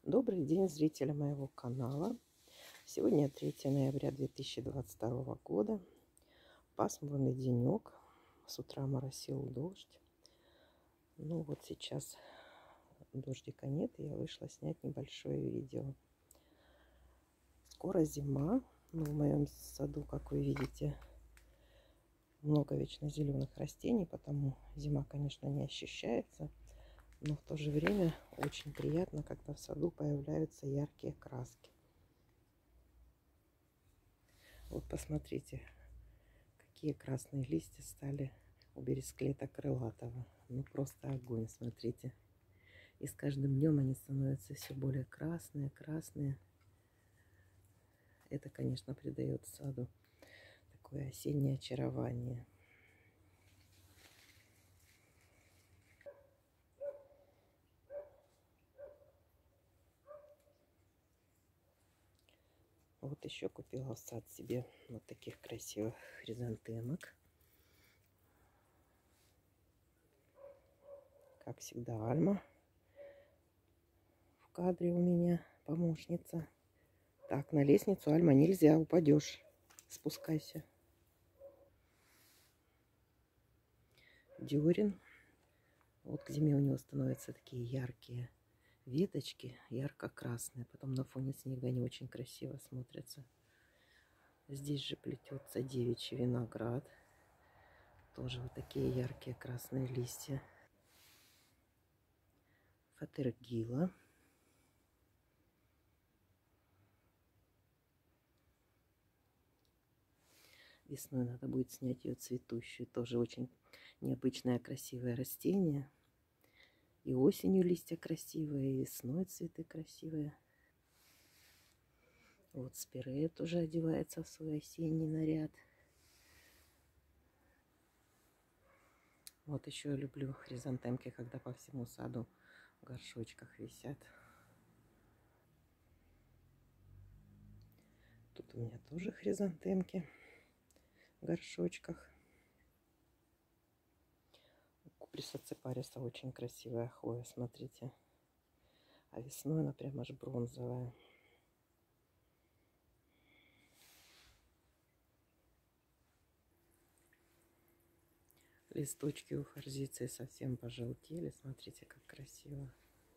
Добрый день, зрители моего канала. Сегодня 3 ноября 2022 года. Пасмурный денек. С утра моросил дождь. Ну вот сейчас дождика нет, и я вышла снять небольшое видео. Скоро зима. Но в моем саду, как вы видите, много вечно зеленых растений, потому зима, конечно, не ощущается. Но в то же время очень приятно, когда в саду появляются яркие краски. Вот посмотрите, какие красные листья стали у бересклета крылатого. Ну просто огонь, смотрите. И с каждым днем они становятся все более красные, красные. Это, конечно, придает саду такое осеннее очарование. Вот еще купила в сад себе вот таких красивых хризантемок. Как всегда, Альма в кадре у меня, помощница. Так, на лестницу, Альма, нельзя, упадешь. Спускайся. Дюрин. Вот к зиме у него становятся такие яркие веточки, ярко-красные. Потом на фоне снега они очень красиво смотрятся. Здесь же плетется девичий виноград. Тоже вот такие яркие красные листья. Фатергила. Весной надо будет снять ее цветущую. Тоже очень необычное красивое растение. И осенью листья красивые, и весной цветы красивые. Вот спирея тоже одевается в свой осенний наряд. Вот еще я люблю хризантемки, когда по всему саду в горшочках висят. Тут у меня тоже хризантемки в горшочках. У куприса цепариса очень красивая хвоя, смотрите. А весной она прям аж бронзовая. Листочки у форзиции совсем пожелтели. Смотрите, как красиво.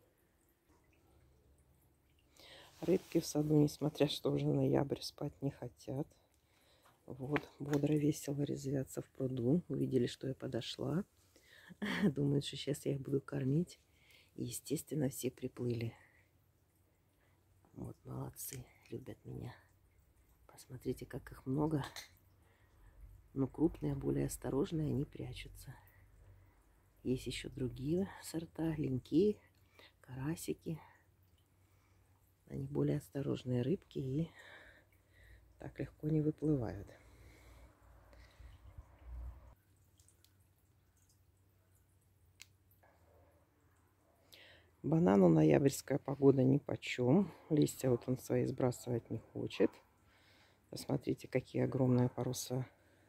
Рыбки в саду, несмотря что уже ноябрь, спать не хотят. Вот, бодро, весело резвятся в пруду. Увидели, что я подошла. Думают, что сейчас я их буду кормить. И, естественно, все приплыли. Вот, молодцы, любят меня. Посмотрите, как их много. Но крупные, более осторожные, они прячутся. Есть еще другие сорта, линьки, карасики. Они более осторожные рыбки и так легко не выплывают. Банану ноябрьская погода нипочем. Листья вот он свои сбрасывать не хочет. Посмотрите, какие огромные паруса.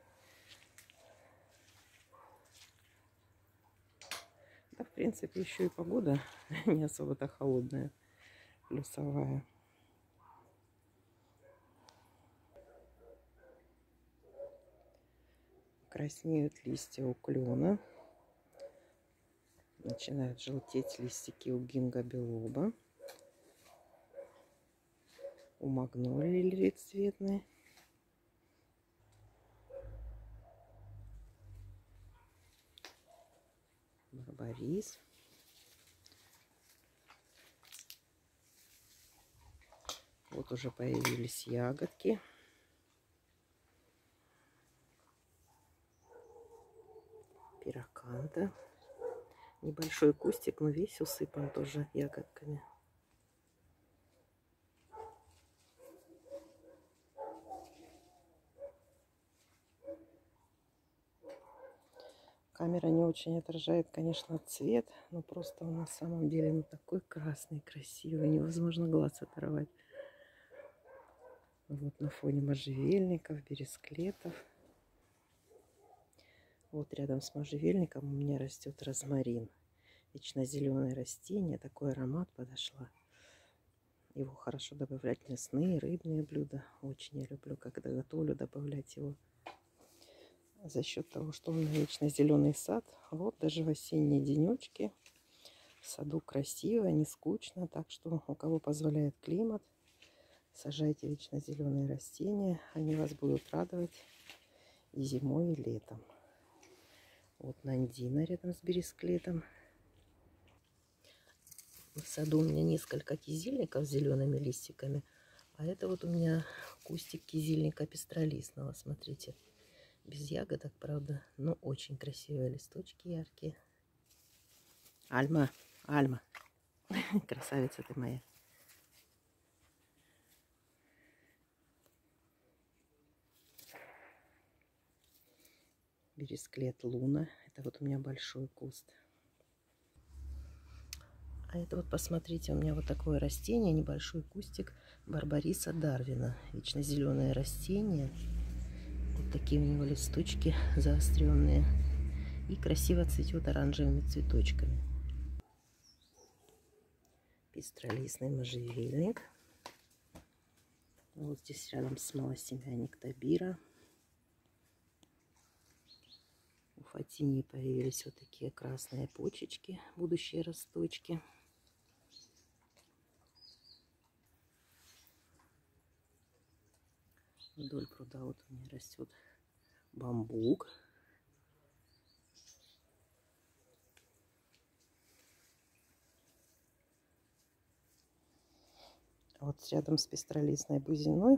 Да, в принципе, еще и погода не особо-то холодная, плюсовая. Краснеют листья у клена. Начинают желтеть листики у гинго белоба. У магнолии лилицветной. Барбарис. Вот уже появились ягодки. Пироканта. Небольшой кустик, но весь усыпан тоже ягодками. Камера не очень отражает, конечно, цвет, но просто он на самом деле ну, такой красный, красивый, невозможно глаз оторвать. Вот на фоне можжевельников, бересклетов. Вот рядом с можжевельником у меня растет розмарин. Вечно зеленое растение, такой аромат подошла. Его хорошо добавлять в мясные, рыбные блюда. Очень я люблю, когда готовлю, добавлять его. За счет того, что у меня вечно зеленый сад. Вот даже в осенние денечки в саду красиво, не скучно. Так что у кого позволяет климат, сажайте вечно зеленые растения. Они вас будут радовать и зимой, и летом. Вот нандина рядом с бересклетом. В саду у меня несколько кизильников с зелеными листиками. А это вот у меня кустик кизильника пестролистного. Смотрите, без ягодок, правда, но очень красивые листочки, яркие. Альма, Альма, красавица ты моя. Бересклет Луна. Это вот у меня большой куст. А это вот, посмотрите, у меня вот такое растение, небольшой кустик барбариса Дарвина. Вечно зеленое растение. Вот такие у него листочки заостренные. И красиво цветет оранжевыми цветочками. Пестролистный можжевельник. Вот здесь рядом с малосемейник Табира. У фатинии появились вот такие красные почечки, будущие росточки. Вдоль пруда вот у меня растет бамбук. Вот рядом с пестролистной бузиной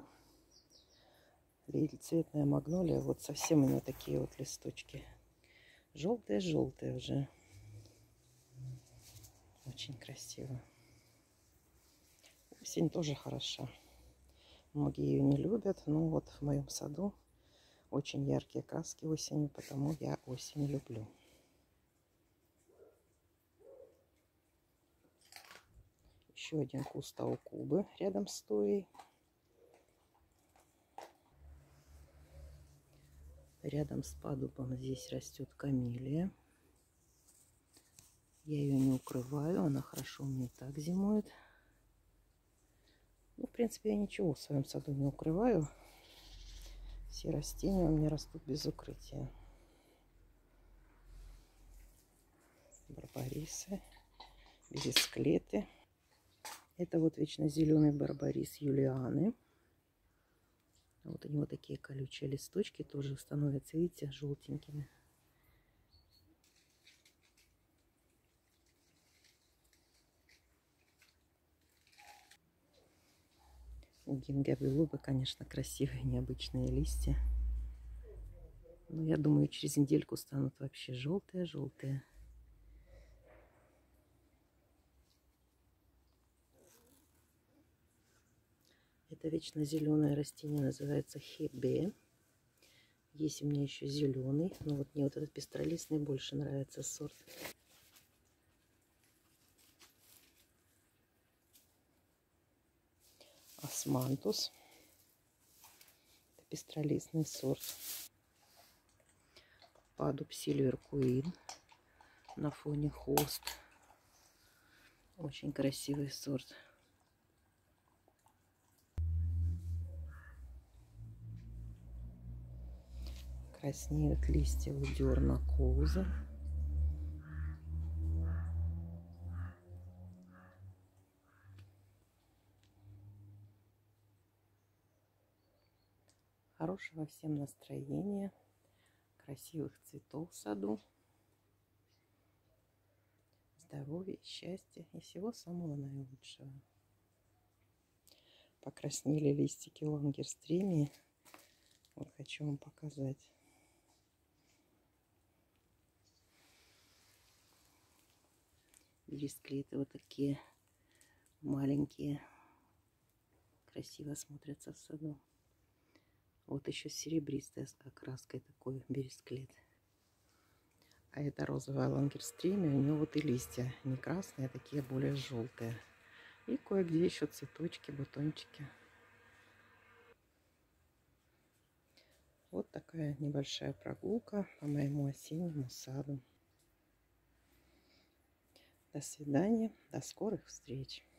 цветная магнолия. Вот совсем у нее такие вот листочки. Желтые-желтые уже. Очень красиво. Осень тоже хороша. Многие ее не любят, но вот в моем саду очень яркие краски осенью, потому я осень люблю. Еще один куст аукубы рядом с тоей. Рядом с падубом здесь растет камелия. Я ее не укрываю, она хорошо у меня и так зимует. Ну, в принципе, я ничего в своем саду не укрываю. Все растения у меня растут без укрытия. Барбарисы, бересклеты. Это вот вечно зеленый барбарис Юлианы. Вот у него такие колючие листочки тоже становятся, видите, желтенькими. У гингобилобы, конечно, красивые, необычные листья. Но я думаю, через недельку станут вообще желтые-желтые. Это вечно зеленое растение, называется хебе. Есть у меня еще зеленый, но вот мне вот этот пестролистный больше нравится сорт. Османтус. Это пестролистный сорт. Падуб Сильвер Куин на фоне хост. Очень красивый сорт. Краснеют листья у дерна Коуза. Хорошего всем настроения, красивых цветов в саду, здоровья, счастья и всего самого наилучшего. Покраснели листики лангерстремии. Вот хочу вам показать. Бересклеты вот такие маленькие, красиво смотрятся в саду. Вот еще серебристая с окраской такой бересклет. А это розовая лангерстремия. У нее вот и листья не красные, а такие более желтые. И кое-где еще цветочки, бутончики. Вот такая небольшая прогулка по моему осеннему саду. До свидания, до скорых встреч.